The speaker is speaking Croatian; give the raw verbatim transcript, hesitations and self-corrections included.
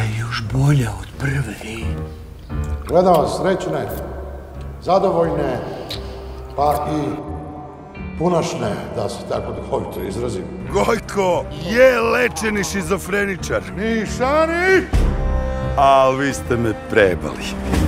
još bolja od prve. Gledam vas srećne, zadovoljne, pa i punošne, da se tako duhovito izrazim. Gojko je lečeni šizofreničar. Nišani! Ali vi ste me prebali.